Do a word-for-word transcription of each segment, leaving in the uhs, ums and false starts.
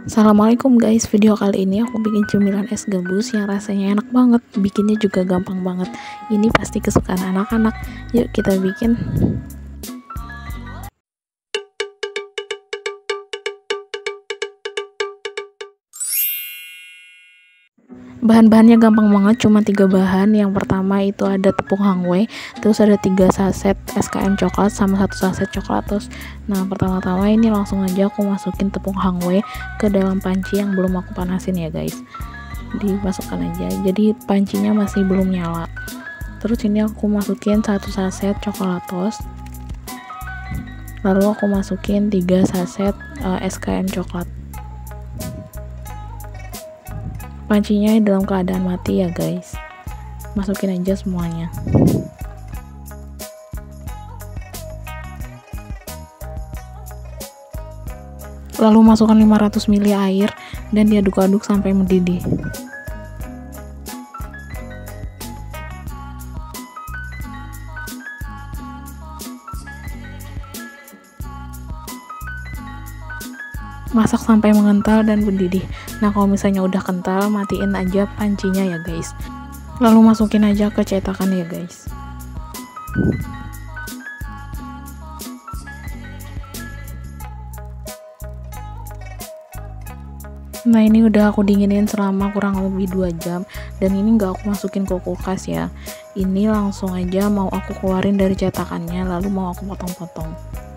Assalamualaikum guys, video kali ini aku bikin cemilan es gabus yang rasanya enak banget, bikinnya juga gampang banget. Ini pasti kesukaan anak-anak. Yuk kita bikin. Bahan-bahannya gampang banget, cuma tiga bahan. Yang pertama itu ada tepung hangwei, terus ada tiga saset S K M coklat sama satu saset coklatos. Nah, pertama-tama ini langsung aja aku masukin tepung hangwei ke dalam panci yang belum aku panasin ya guys. Dimasukkan aja, jadi pancinya masih belum nyala. Terus ini aku masukin satu saset coklatos, lalu aku masukin tiga saset uh, S K M coklat. Pancinya dalam keadaan mati ya guys, masukin aja semuanya. Lalu masukkan lima ratus mililiter air dan diaduk-aduk sampai mendidih. Masak sampai mengental dan mendidih. Nah, kalau misalnya udah kental, matiin aja pancinya ya guys. Lalu masukin aja ke cetakan ya guys. Nah, ini udah aku dinginin selama kurang lebih dua jam, dan ini nggak aku masukin ke kulkas ya. Ini langsung aja mau aku keluarin dari cetakannya, lalu mau aku potong-potong.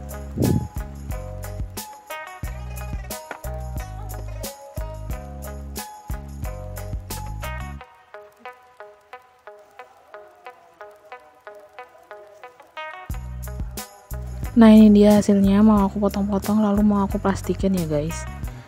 Nah, ini dia hasilnya, mau aku potong-potong lalu mau aku plastikin ya guys.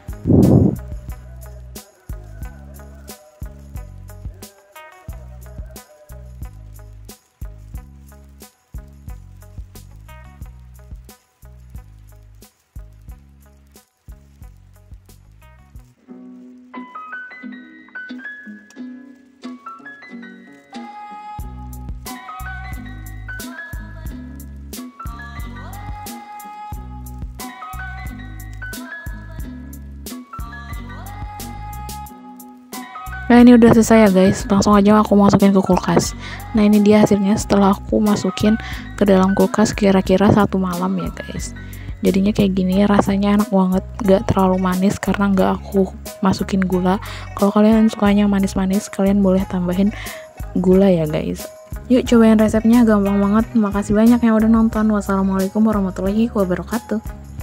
Nah, ini udah selesai ya guys, langsung aja aku masukin ke kulkas. Nah, ini dia hasilnya setelah aku masukin ke dalam kulkas kira-kira satu malam ya guys. Jadinya kayak gini, rasanya enak banget, gak terlalu manis karena gak aku masukin gula. Kalau kalian sukanya manis-manis, kalian boleh tambahin gula ya guys. Yuk cobain resepnya, gampang banget. Makasih banyak yang udah nonton. Wassalamualaikum warahmatullahi wabarakatuh.